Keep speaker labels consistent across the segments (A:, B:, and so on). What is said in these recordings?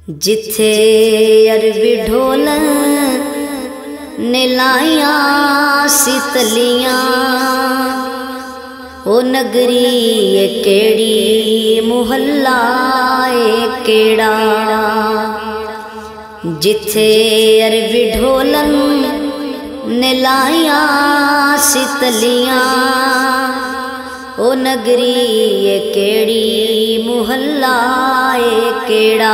A: जिथे अरबी ढोल ने लाइया सितलियां, ओ नगरी ए केड़ी मुहल्ला ए केड़ा। जिथे अरबी ढोलन ने लाइया सितलियां, ओ नगरी ए केड़ी मुहल्ला ए केड़ा।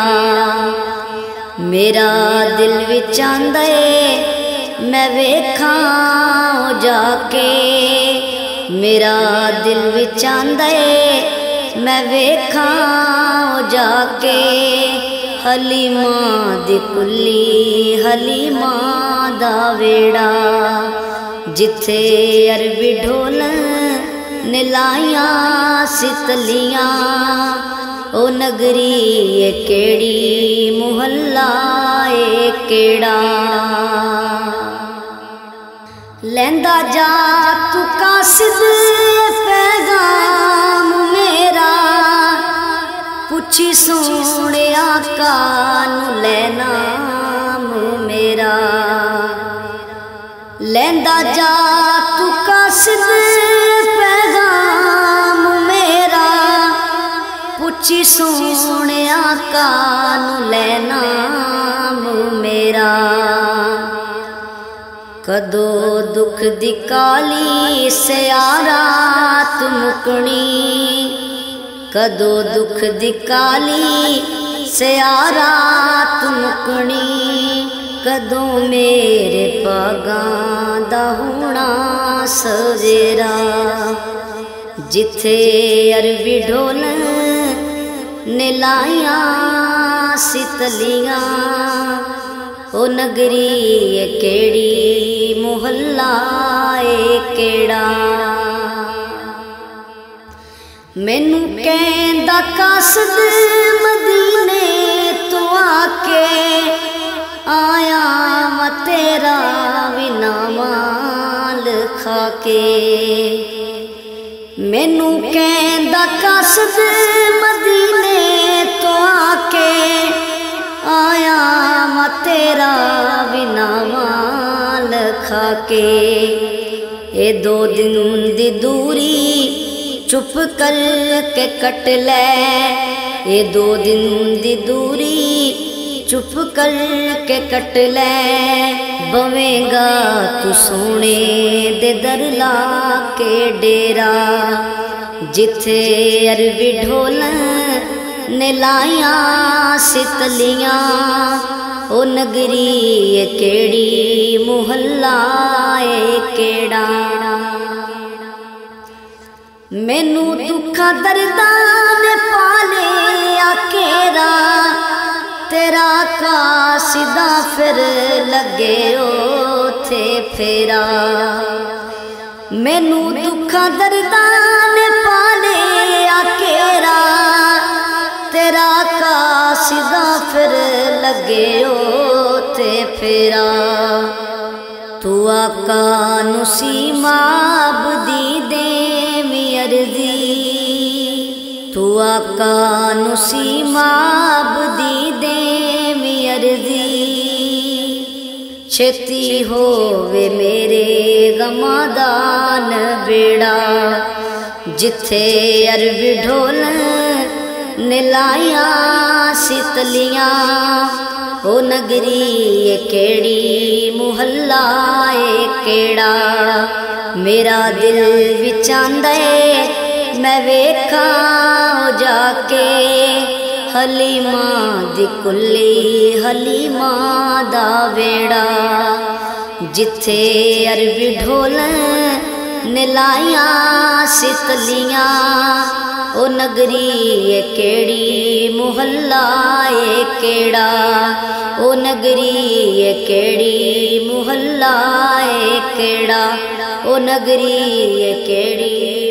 A: मेरा दिल विच आंदा ए मैं वेखां जाके, मेरा दिल विच आंदा ए मैं वेखां जाके। हलीमा दी कुल्ली हलीमा दा वेड़ा, जिथे अरबी ढोल ने लाइया सितलियां, ओ नगरी ए केड़ी मुहल्ला ए केड़ा। लैंदा जा तू कासिद पैगाम मेरा, पुछी सोने आका नू लै नाम मेरा। लैंदा जा तू कासिद पैगाम मेरा, पुछी सोने आका नू लै नाम मेरा। कदो दुख दी काली सियारात मुकनी, कदो दुख दी काली सियारात मुकनी। कदो मेरे पगां दा होना सवेरा, जिथे अरबी ढोल ने लाइया सितलियां, ओ नगरी ए केड़ी मुहल्ला ए केड़ा। मैनू कहंदा कासिद मदीने तो आके, आया मैं तेरा भी नामा लिखा के। मैनू कहंदा कासिद मदीने तो आके, आया मैं तेरा भी नामा लिखा के। ए 2 दिन दी दूरी चुप कर के कट ले, ये 2 दिन दी दूरी चुप कर के कट ले। बवेगा तू सोने दे दर ला के डेरा, जिथे अरबी ढोल ने लाइया सितलियां, ओ नगरी ए केड़ी मुहल्ला ए केड़ा। मैनू दुखा दर्दा ने पाले आकेरा, तेरा कासिदा फिर लगे ओथे फेरा। मैनू दुखा दर्दा ने पाले आकेरा, तेरा कासिदा फिर लगे ओथे फेरा। तू आका नुसी माबदी दे अर्जी, तू आका नुसी माबदी दे अर्जी। छेती होवे मेरे गमादान बेड़ा, जिथे अरबी ढोल ने लाइया सितलियां, ओ नगरी ए केड़ी मुहल्ला ए केड़ा। मेरा दिल विच आंदा ए मैं वेखां जाके, हलीमा दी कुल्ली हलीमा दा वेड़ा, जिथे अरबी ढोल ने लाइया सितलियां, ओ नगरी ए केड़ी मुहल्ला ए केड़ा। ओ नगरी ए केड़ी मुहल्ला ए केड़ा, ओ नगरी ए केड़ी।